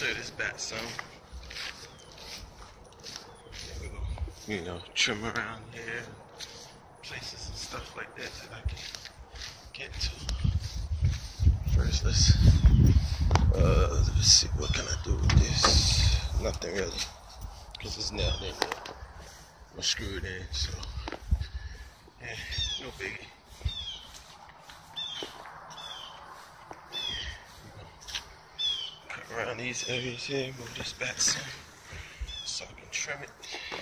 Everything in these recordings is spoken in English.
clear this back some. You know, trim around here, places and stuff like that that I can get to. First, let's see, what can I do with this? Nothing really, because it's nailed in there. I'm screwed in, so yeah, no biggie. Cut around these areas here, move this back some so I can trim it.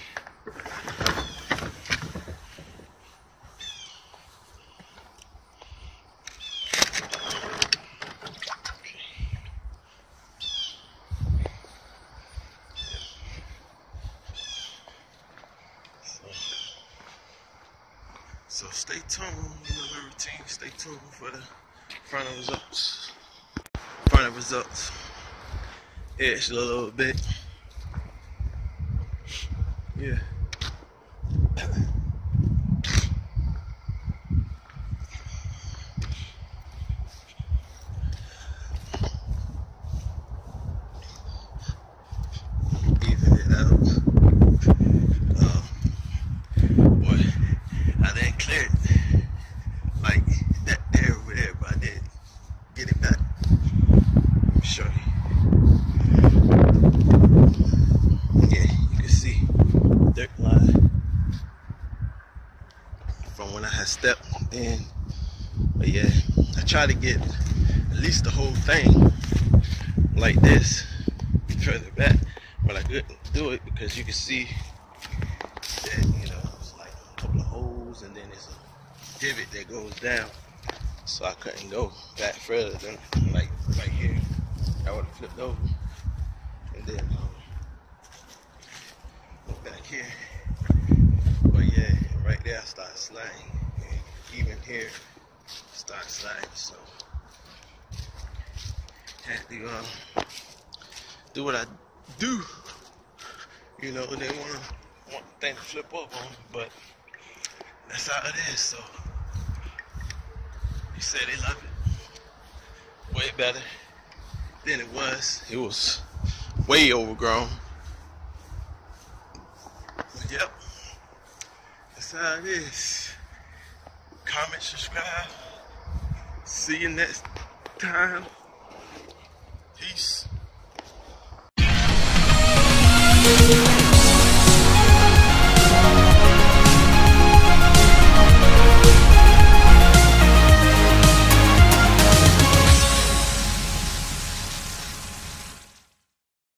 So stay tuned, you know the routine, stay tuned for the final results. Final results. Edge a little bit. Yeah. Even it out. Boy, I didn't clear it like that there over there, but I did get it back. Let me show you. Yeah, you can see dirt line from when I had stepped in. But yeah, I try to get at least the whole thing like this further back, but I couldn't do it because you can see that, you know, it's like a couple of holes and then there's a divot that goes down, so I couldn't go back further than like right here. I would have flipped over and then look back here. But yeah, right there I started sliding, and even here start sliding, so had to do what I do. You know, they want the thing to flip up on, but that's how it is. So he said they love it way better than it was. It was way overgrown. But yep, that's how it is. Comment, subscribe. See you next time. Peace.